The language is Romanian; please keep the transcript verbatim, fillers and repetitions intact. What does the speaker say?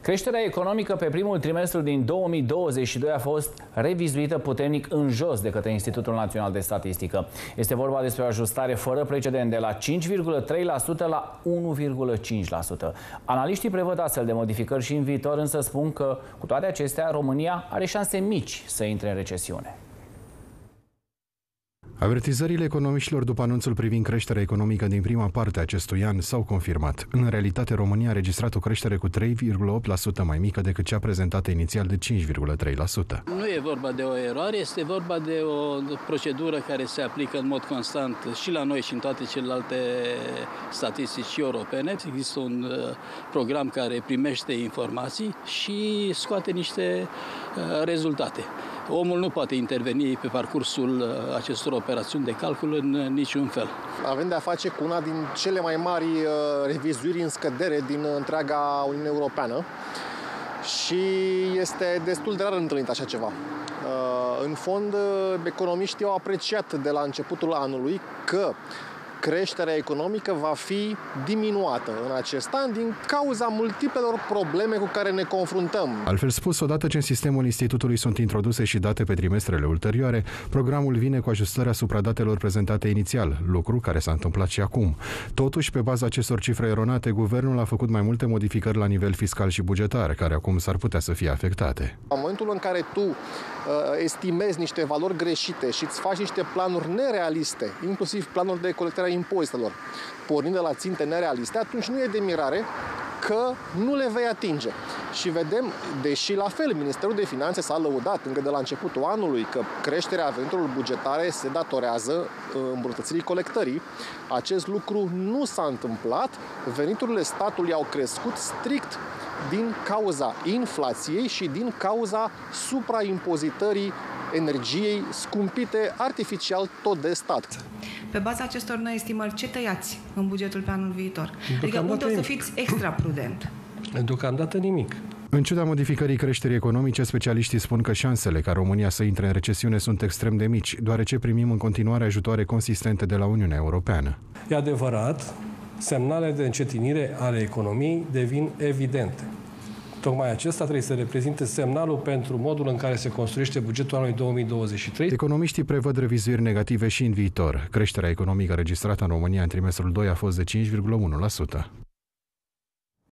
Creșterea economică pe primul trimestru din două mii douăzeci și doi a fost revizuită puternic în jos de către Institutul Național de Statistică. Este vorba despre o ajustare fără precedent de la cinci virgulă trei la sută la unu virgulă cinci la sută. Analiștii prevăd astfel de modificări și în viitor, însă spun că, cu toate acestea, România are șanse mici să intre în recesiune. Avertizările economiștilor după anunțul privind creșterea economică din prima parte a acestui an s-au confirmat. În realitate, România a registrat o creștere cu trei virgulă opt la sută mai mică decât cea prezentată inițial de cinci virgulă trei la sută. Nu e vorba de o eroare, este vorba de o procedură care se aplică în mod constant și la noi și în toate celelalte statistici europene. Există un program care primește informații și scoate niște rezultate. Omul nu poate interveni pe parcursul acestor operațiuni de calcul în niciun fel. Avem de a face cu una din cele mai mari revizuiri în scădere din întreaga Uniune Europeană și este destul de rar întâlnit așa ceva. În fond, economiștii au apreciat de la începutul anului că creșterea economică va fi diminuată în acest an din cauza multiplelor probleme cu care ne confruntăm. Altfel spus, odată ce în sistemul Institutului sunt introduse și date pe trimestrele ulterioare, programul vine cu ajustări asupra datelor prezentate inițial, lucru care s-a întâmplat și acum. Totuși, pe baza acestor cifre eronate, guvernul a făcut mai multe modificări la nivel fiscal și bugetar, care acum s-ar putea să fie afectate. În momentul în care tu uh, estimezi niște valori greșite și îți faci niște planuri nerealiste, inclusiv planuri de colectare impozitelor, pornind de la ținte nerealiste, atunci nu e de mirare că nu le vei atinge. Și vedem, deși la fel, Ministerul de Finanțe s-a lăudat încă de la începutul anului că creșterea veniturilor bugetare se datorează îmbunătățirii colectării, acest lucru nu s-a întâmplat. Veniturile statului au crescut strict din cauza inflației și din cauza supraimpozitării energiei scumpite artificial tot de stat. Pe baza acestor noi estimări, ce tăiați în bugetul pe anul viitor? Adică unde o să fiți extra prudent? Deocamdată nimic. În ciuda modificării creșterii economice, specialiștii spun că șansele ca România să intre în recesiune sunt extrem de mici, deoarece primim în continuare ajutoare consistente de la Uniunea Europeană. E adevărat, semnalele de încetinire ale economiei devin evidente. Tocmai acesta trebuie să reprezinte semnalul pentru modul în care se construiește bugetul anului două mii douăzeci și trei. Economiștii prevăd revizuiri negative și în viitor. Creșterea economică registrată în România în trimestrul doi a fost de cinci virgulă unu la sută.